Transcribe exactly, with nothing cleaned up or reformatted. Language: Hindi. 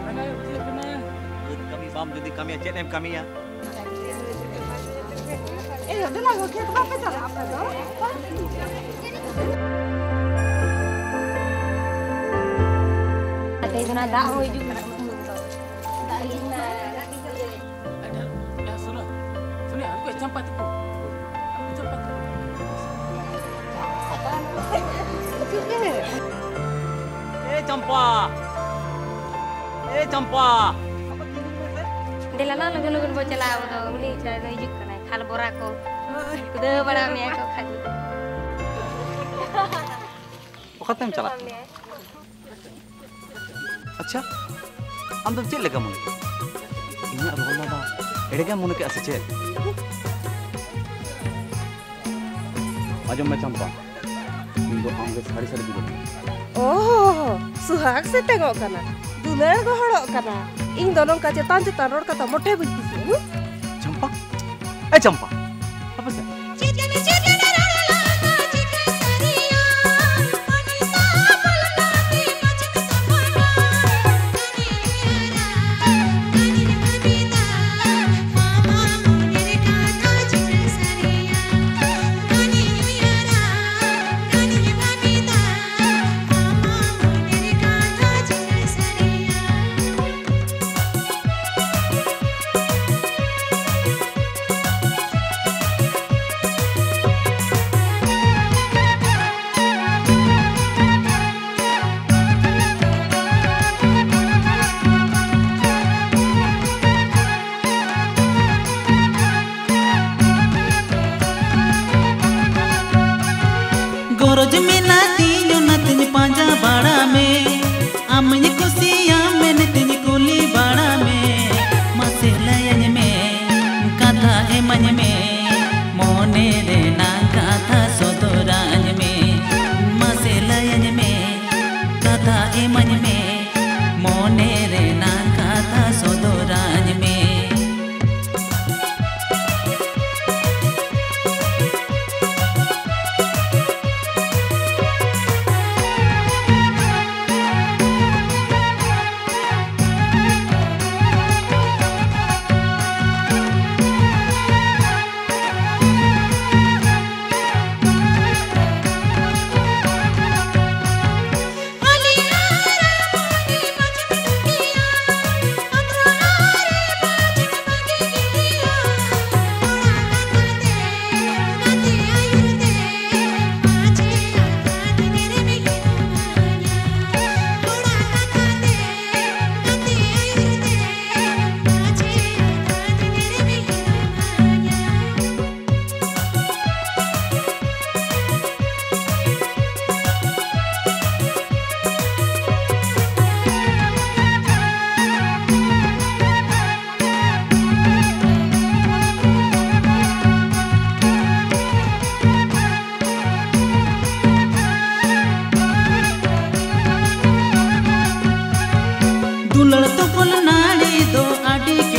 Kami bam jadi kami cek em kami ya. Eh, udah lah, oke, apa cara apa dong? Ada itu nada, oh juga. Tak lina. Ada, ya sudah. Sudah, aku campak tu. Aku campak. Eh Campa. Eh Campa. Delana lagu-lagu baca lah, atau ini cara hijuk kan, khal borak ko, kuda bada mea ko khal. Waktu em cala. अच्छा हम तो चेक लगा मुने इन्हें रोल ना एड़ेगा मुने के ऐसे चेक आज मैं चंपा इनको आंगे सारी सारी बिगड़ Oh, suhag se tengok kana. Dular go horok kana. Ing donon ka cetan cetan ror kata mote begitu. चंपा eh चंपा apa sih गोरज में नाती जो नतन पांजा बाड़ा में आमने कुसिया में नतन कुली बाड़ा में मसे लयन में कथा ए मन में मोने रे ना कथा सोदरान में मसे लयन में कथा ए मन में मोने रे ना कथा सोदरान में दुलड़ तो फुल नाड़ी दो आड़ी